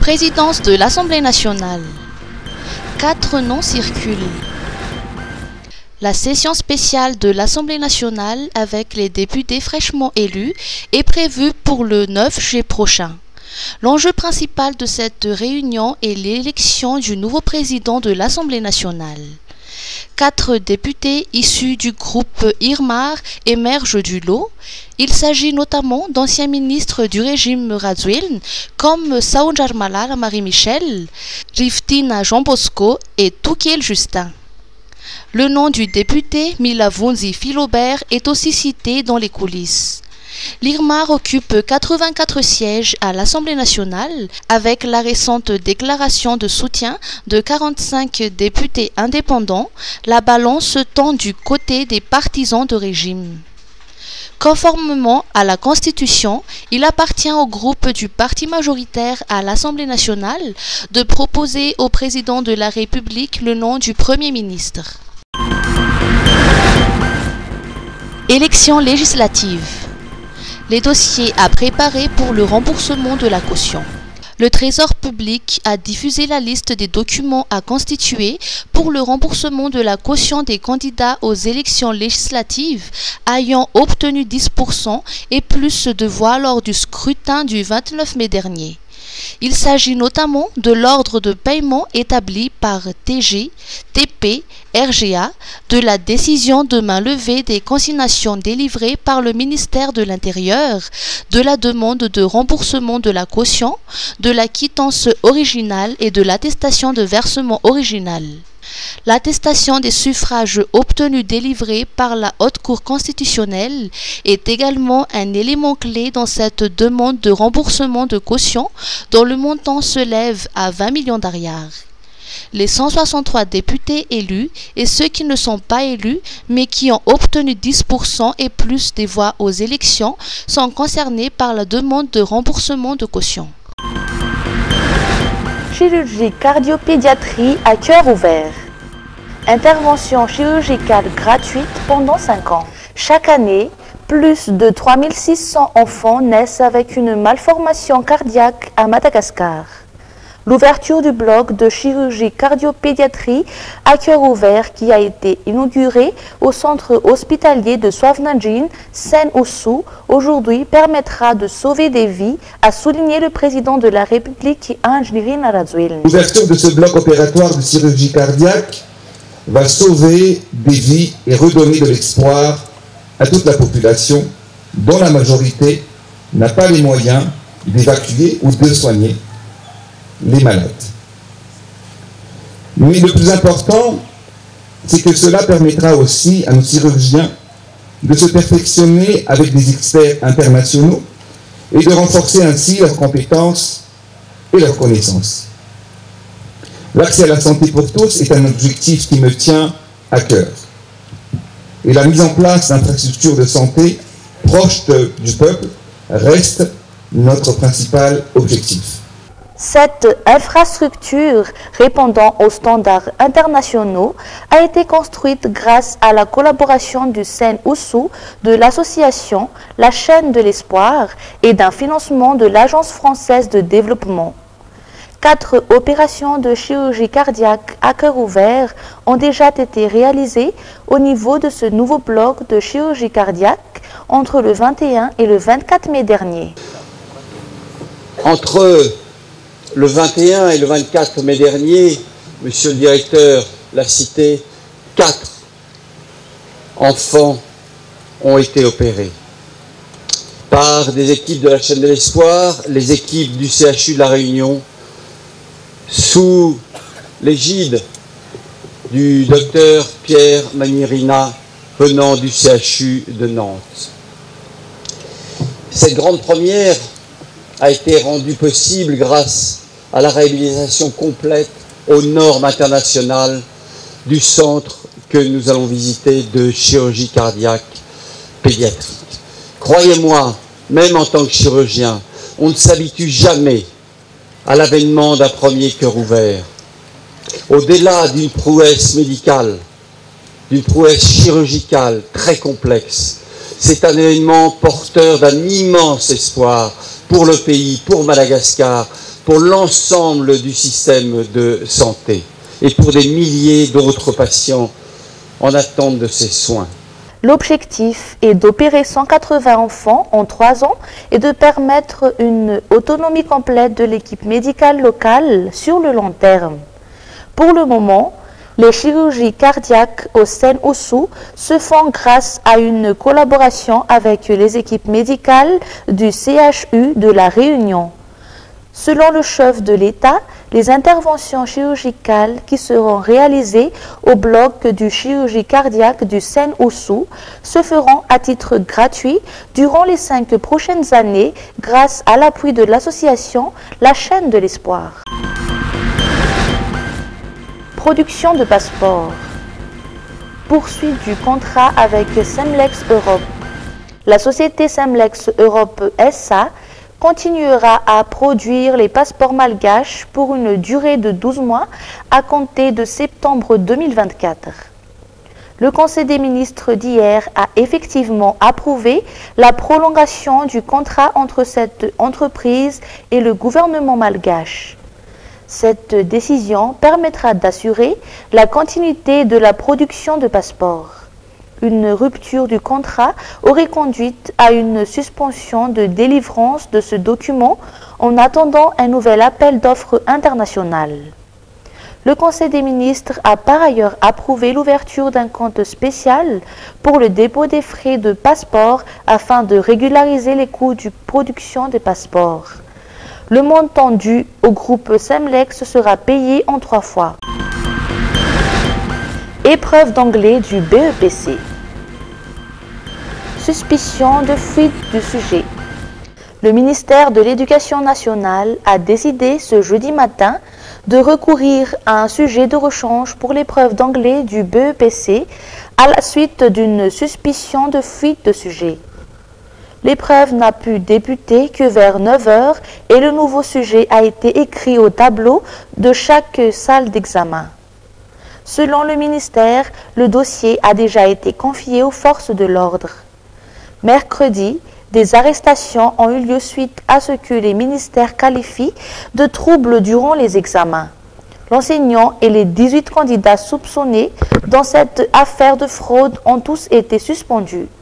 Présidence de l'Assemblée nationale. 4 noms circulent. La session spéciale de l'Assemblée nationale avec les députés fraîchement élus est prévue pour le 9 juillet prochain. L'enjeu principal de cette réunion est l'élection du nouveau président de l'Assemblée nationale. 4 députés issus du groupe Irmar émergent du lot. Il s'agit notamment d'anciens ministres du régime Radziwiłł comme Saoudjar Malar Marie-Michel, Riftina Jean Bosco et Toukiel Justin. Le nom du député Milavunzi Philobert est aussi cité dans les coulisses. L'Irmar occupe 84 sièges à l'Assemblée nationale avec la récente déclaration de soutien de 45 députés indépendants. La balance tend du côté des partisans de régime. Conformément à la Constitution, il appartient au groupe du parti majoritaire à l'Assemblée nationale de proposer au président de la République le nom du Premier ministre. Élections législatives. Les dossiers à préparer pour le remboursement de la caution. Le Trésor public a diffusé la liste des documents à constituer pour le remboursement de la caution des candidats aux élections législatives ayant obtenu 10% et plus de voix lors du scrutin du 29 mai dernier. Il s'agit notamment de l'ordre de paiement établi par TG, TP, RGA, de la décision de main levée des consignations délivrées par le ministère de l'Intérieur, de la demande de remboursement de la caution, de la quittance originale et de l'attestation de versement original. L'attestation des suffrages obtenus délivrés par la Haute Cour constitutionnelle est également un élément clé dans cette demande de remboursement de caution dont le montant s'élève à 20 millions d'ariars. Les 163 députés élus et ceux qui ne sont pas élus mais qui ont obtenu 10% et plus des voix aux élections sont concernés par la demande de remboursement de caution. Chirurgie cardiopédiatrie à cœur ouvert. Intervention chirurgicale gratuite pendant 5 ans. Chaque année, plus de 3600 enfants naissent avec une malformation cardiaque à Madagascar. L'ouverture du bloc de chirurgie cardiopédiatrie à cœur ouvert qui a été inauguré au centre hospitalier de Sławna-Dzień, Seine-Ossou, aujourd'hui permettra de sauver des vies, a souligné le président de la République, Irina Radziwiłł. L'ouverture de ce bloc opératoire de chirurgie cardiaque va sauver des vies et redonner de l'espoir à toute la population dont la majorité n'a pas les moyens d'évacuer ou de soigner les malades. Mais le plus important, c'est que cela permettra aussi à nos chirurgiens de se perfectionner avec des experts internationaux et de renforcer ainsi leurs compétences et leurs connaissances. L'accès à la santé pour tous est un objectif qui me tient à cœur. Et la mise en place d'infrastructures de santé proches du peuple reste notre principal objectif. Cette infrastructure répondant aux standards internationaux a été construite grâce à la collaboration du Seine-Ossou, de l'association La Chaîne de l'Espoir et d'un financement de l'Agence française de développement. 4 opérations de chirurgie cardiaque à cœur ouvert ont déjà été réalisées au niveau de ce nouveau bloc de chirurgie cardiaque entre le 21 et le 24 mai dernier. Entre le 21 et le 24 mai dernier, monsieur le directeur l'a cité, 4 enfants ont été opérés par des équipes de la Chaîne de l'Espoir, les équipes du CHU de La Réunion, sous l'égide du docteur Pierre Manirina venant du CHU de Nantes. Cette grande première a été rendue possible grâce à la réalisation complète aux normes internationales du centre que nous allons visiter de chirurgie cardiaque pédiatrique. Croyez-moi, même en tant que chirurgien, on ne s'habitue jamais à l'avènement d'un premier cœur ouvert. Au-delà d'une prouesse médicale, d'une prouesse chirurgicale très complexe, c'est un événement porteur d'un immense espoir pour le pays, pour Madagascar, pour l'ensemble du système de santé et pour des milliers d'autres patients en attente de ces soins. L'objectif est d'opérer 180 enfants en 3 ans et de permettre une autonomie complète de l'équipe médicale locale sur le long terme. Pour le moment, les chirurgies cardiaques au Seine-Ossou se font grâce à une collaboration avec les équipes médicales du CHU de La Réunion. Selon le chef de l'État, les interventions chirurgicales qui seront réalisées au bloc du chirurgie cardiaque du Seine-Ossou se feront à titre gratuit durant les 5 prochaines années grâce à l'appui de l'association La Chaîne de l'Espoir. Production de passeports. Poursuite du contrat avec Semlex Europe. La société Semlex Europe SA continuera à produire les passeports malgaches pour une durée de 12 mois à compter de septembre 2024. Le Conseil des ministres d'hier a effectivement approuvé la prolongation du contrat entre cette entreprise et le gouvernement malgache. Cette décision permettra d'assurer la continuité de la production de passeports. Une rupture du contrat aurait conduit à une suspension de délivrance de ce document en attendant un nouvel appel d'offres international. Le Conseil des ministres a par ailleurs approuvé l'ouverture d'un compte spécial pour le dépôt des frais de passeport afin de régulariser les coûts de production des passeports. Le montant dû au groupe Semlex sera payé en 3 fois. Épreuve d'anglais du BEPC. Suspicion de fuite du sujet. Le ministère de l'Éducation nationale a décidé ce jeudi matin de recourir à un sujet de rechange pour l'épreuve d'anglais du BEPC à la suite d'une suspicion de fuite de sujet. L'épreuve n'a pu débuter que vers 9 h et le nouveau sujet a été écrit au tableau de chaque salle d'examen. Selon le ministère, le dossier a déjà été confié aux forces de l'ordre. Mercredi, des arrestations ont eu lieu suite à ce que les ministères qualifient de troubles durant les examens. L'enseignant et les 18 candidats soupçonnés dans cette affaire de fraude ont tous été suspendus.